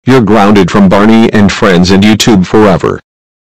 You're grounded from Barney and Friends and YouTube forever.